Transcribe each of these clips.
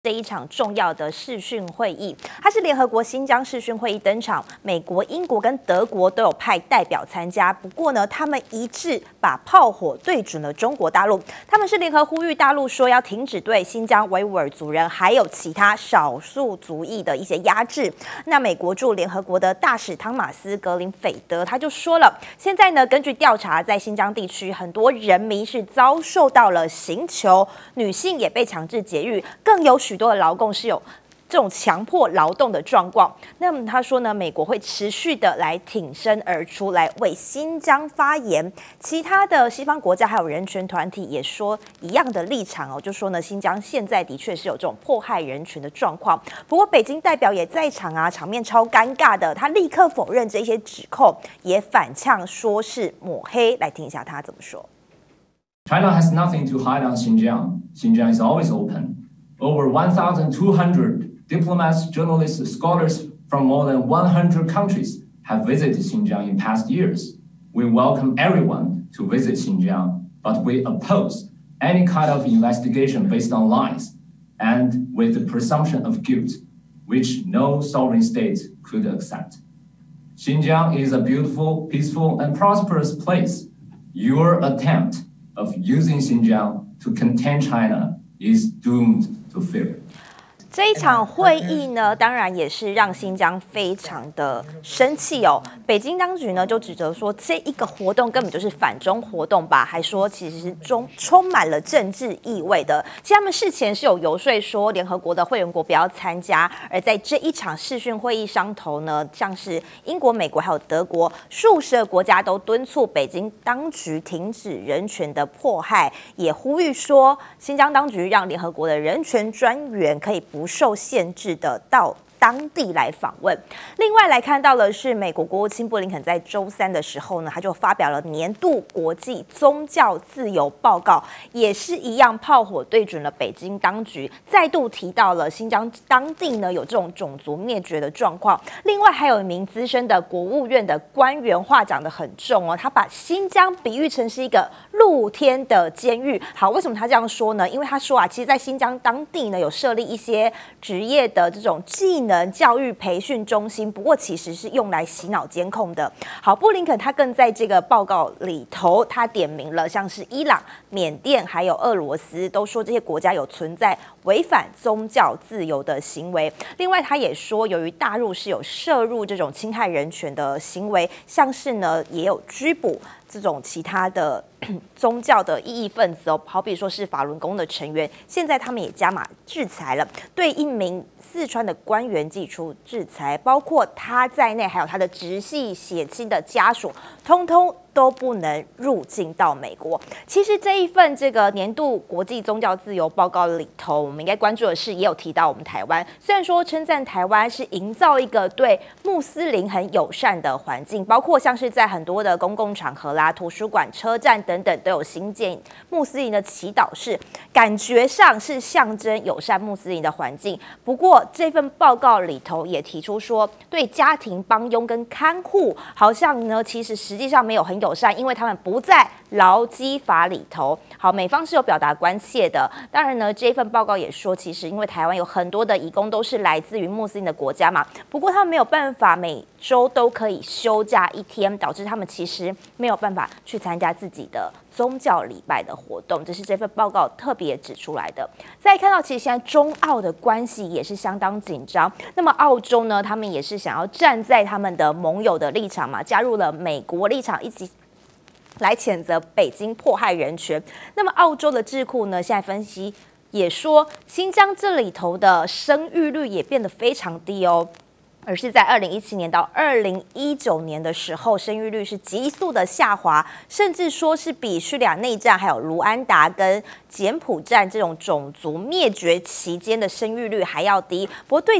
这一场重要的视讯会议，它是联合国新疆视讯会议登场，美国、英国跟德国都有派代表参加。不过呢，他们一致把炮火对准了中国大陆，他们是联合呼吁大陆说要停止对新疆维吾尔族人还有其他少数族裔的一些压制。那美国驻联合国的大使汤马斯·格林菲德他就说了，现在呢，根据调查，在新疆地区很多人民是遭受到了刑求，女性也被强制节育，更有许多的劳工是有这种强迫劳动的状况。那么他说呢，美国会持续的来挺身而出，来为新疆发言。其他的西方国家还有人权团体也说一样的立场哦，就说呢，新疆现在的确是有这种迫害人权的状况。不过北京代表也在场啊，场面超尴尬的，他立刻否认这些指控，也反呛说是抹黑。来听一下他怎么说。 China has nothing to hide on Xinjiang. Xinjiang is always open. Over 1,200 diplomats, journalists, scholars from more than 100 countries have visited Xinjiang in past years. We welcome everyone to visit Xinjiang, but we oppose any kind of investigation based on lies and with the presumption of guilt, which no sovereign state could accept. Xinjiang is a beautiful, peaceful, and prosperous place. Your attempt of using Xinjiang to contain China is doomed to fail. 这一场会议呢，当然也是让新疆非常的生气哦。北京当局呢就指责说，这一个活动根本就是反中活动吧，还说其实是充满了政治意味的。其实他们事前是有游说说联合国的会员国不要参加，而在这一场视讯会议上头呢，像是英国、美国还有德国数十个国家都敦促北京当局停止人权的迫害，也呼吁说新疆当局让联合国的人权专员可以不受限制的到当地来访问。另外来看到的是，美国国务卿布林肯在周三的时候呢，他就发表了年度国际宗教自由报告，也是一样炮火对准了北京当局，再度提到了新疆当地呢有这种种族灭绝的状况。另外还有一名资深的国务院的官员话讲得很重哦，他把新疆比喻成是一个露天的监狱。好，为什么他这样说呢？因为他说啊，其实在新疆当地呢有设立一些职业的这种技能教育培训中心，不过其实是用来洗脑监控的。好，布林肯他更在这个报告里头，他点名了像是伊朗、缅甸还有俄罗斯，都说这些国家有存在违反宗教自由的行为。另外，他也说，由于大陆是有涉入这种侵害人权的行为，像是呢也有拘捕这种其他的宗教的异议分子哦，好比说是法轮功的成员，现在他们也加码制裁了，对一名四川的官员祭出制裁，包括他在内，还有他的直系血亲的家属，通通都不能入境到美国。其实这一份这个年度国际宗教自由报告里头，我们应该关注的是，也有提到我们台湾，虽然说称赞台湾是营造一个对穆斯林很友善的环境，包括像是在很多的公共场合啦、图书馆、车站等等都有新建穆斯林的祈祷室，感觉上是象征友善穆斯林的环境。不过这份报告里头也提出说，对家庭帮佣跟看护，好像呢其实实际上没有很友善，因为他们不在劳基法里头。好，美方是有表达关切的。当然呢，这份报告也说，其实因为台湾有很多的移工都是来自于穆斯林的国家嘛，不过他们没有办法每周都可以休假一天，导致他们其实没有办法去参加自己的宗教礼拜的活动，这是这份报告特别指出来的。再看到，其实现在中澳的关系也是相当紧张。那么澳洲呢，他们也是想要站在他们的盟友的立场嘛，加入了美国立场，一起来谴责北京迫害人权。那么澳洲的智库呢，现在分析也说，新疆这里头的生育率也变得非常低哦。而是在2017年到2019年的时候，生育率是急速的下滑，甚至说是比叙利亚内战、还有卢安达跟柬埔寨这种种族灭绝期间的生育率还要低。不过对此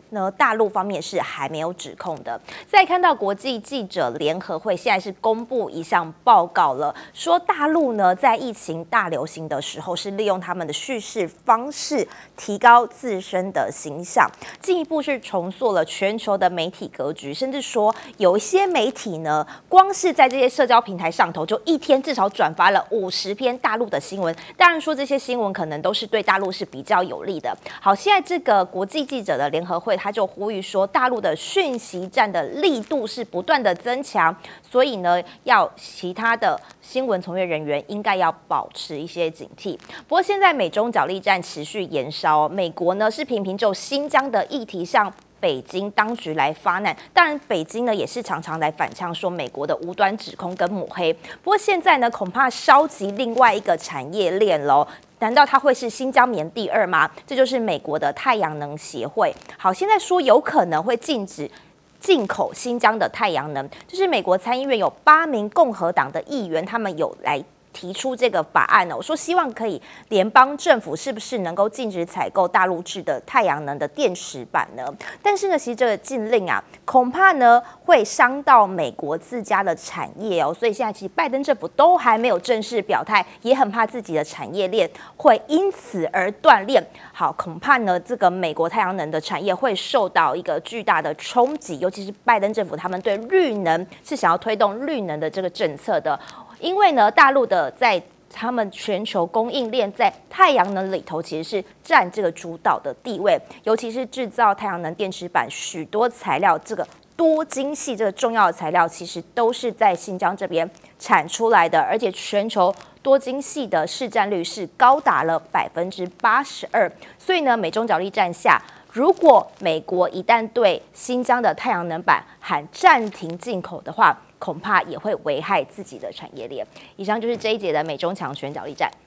呢，大陆方面是还没有指控的。再看到国际记者联合会现在是公布一项报告了，说大陆呢在疫情大流行的时候是利用他们的叙事方式提高自身的形象，进一步是重塑了全球的媒体格局，甚至说有一些媒体呢，光是在这些社交平台上头，就一天至少转发了50篇大陆的新闻。当然说这些新闻可能都是对大陆是比较有利的。好，现在这个国际记者的联合会，他就呼吁说，大陆的讯息战的力度是不断的增强，所以呢，要其他的新闻从业人员应该要保持一些警惕。不过现在美中角力战持续延烧，美国呢是频频就新疆的议题向北京当局来发难，当然北京呢也是常常来反呛说美国的无端指控跟抹黑。不过现在呢，恐怕烧及另外一个产业链喽。难道它会是新疆棉第2吗？这就是美国的太阳能协会。好，现在说有可能会禁止进口新疆的太阳能，就是美国参议院有8名共和党的议员，他们有来提出这个法案哦，说希望可以联邦政府是不是能够禁止采购大陆制的太阳能的电池板呢？但是呢，其实这个禁令啊，恐怕呢会伤到美国自家的产业哦，所以现在其实拜登政府都还没有正式表态，也很怕自己的产业链会因此而断裂。好，恐怕呢这个美国太阳能的产业会受到一个巨大的冲击，尤其是拜登政府他们对绿能是想要推动绿能的这个政策的。因为呢，大陆的在他们全球供应链在太阳能里头其实是占这个主导的地位，尤其是制造太阳能电池板许多材料，这个多晶细这个重要的材料，其实都是在新疆这边产出来的，而且全球多晶细的市占率是高达了82%。所以呢，美中角力战下，如果美国一旦对新疆的太阳能板喊暂停进口的话，恐怕也会危害自己的产业链。以上就是这一节的美中强权角力战。